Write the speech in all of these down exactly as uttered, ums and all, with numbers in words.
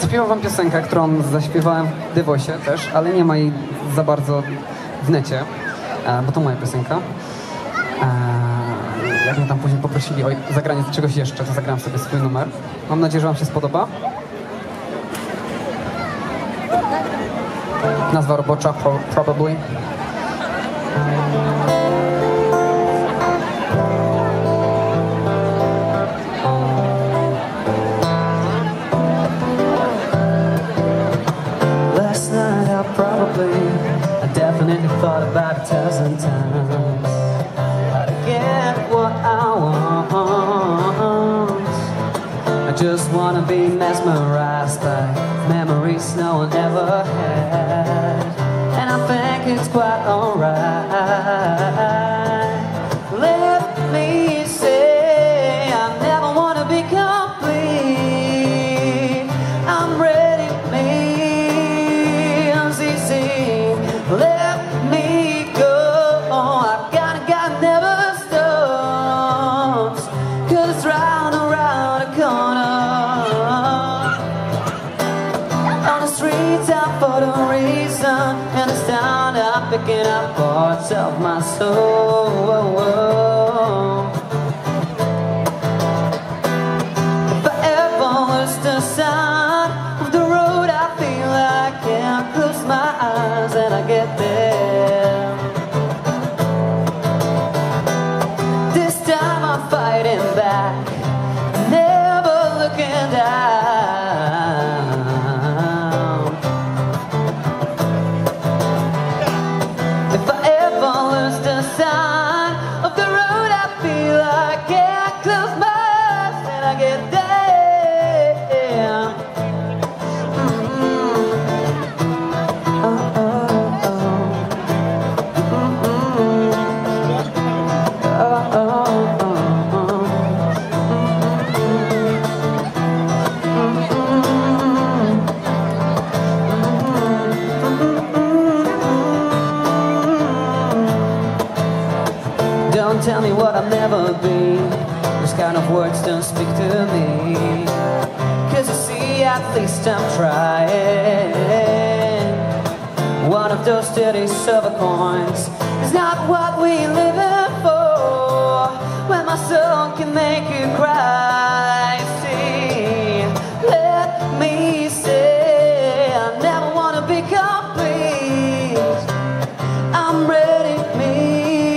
zaśpiewam wam piosenkę, którą zaśpiewałem w Dywosie też, ale nie ma jej za bardzo w necie, e, bo to moja piosenka. E, jak mnie tam później poprosili o zagranie czegoś jeszcze, to zagrałem sobie swój numer. Mam nadzieję, że wam się spodoba. Nazwa robocza, pro, probably. Last night I probably, I definitely thought about it a thousand times. How to get what I want. I just wanna be mesmerized by memories no one ever had. And I think it's quite alright. Let me say I never wanna be complete. I'm ready, me, I'm C C. Let me go. I've gotta, gotta never stops. Cause it's round and round the corner. On the streets I'm for the reason, and it's down I'm picking up parts of my soul. If I ever was the sign of the road, I feel I can't close my eyes and I get there. This time I'm fighting back, never looking down. If I ever lose the sign of the road, I feel I can't close my eyes and I get there. Mm-hmm. Oh, oh, oh. Mm-hmm. Oh, oh, oh. Don't tell me what I've never been. Those kind of words don't speak to me. Cause you see, at least I'm trying. One of those dirty silver coins is not what we live in for. When my soul can make you cry. See, let me say I never wanna be complete. I'm ready, me.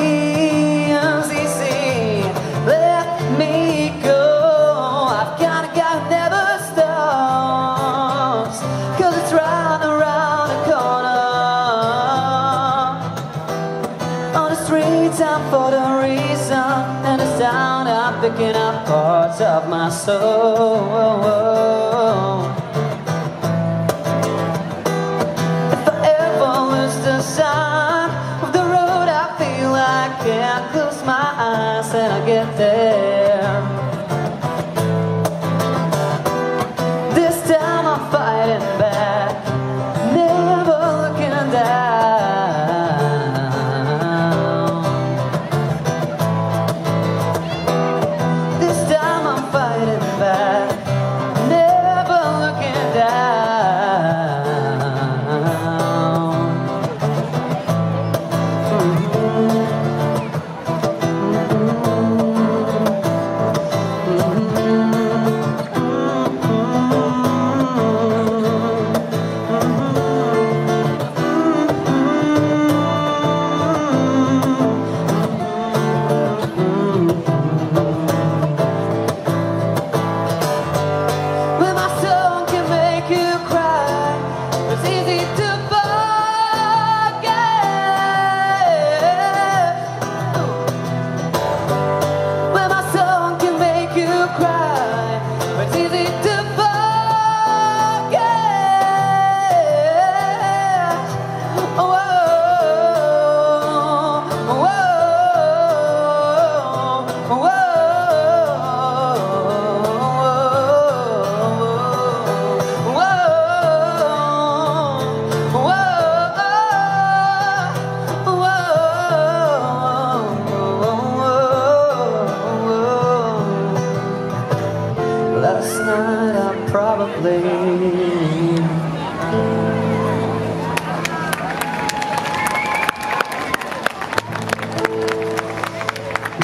I'm for the reason, and it's down I'm picking up parts of my soul. If I ever lose the sign of the road, I feel I can't close my eyes and I get there. This time I'm fighting back, never looking down.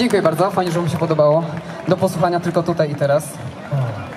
Dziękuję bardzo, fajnie, że mu się podobało. Do posłuchania tylko tutaj i teraz.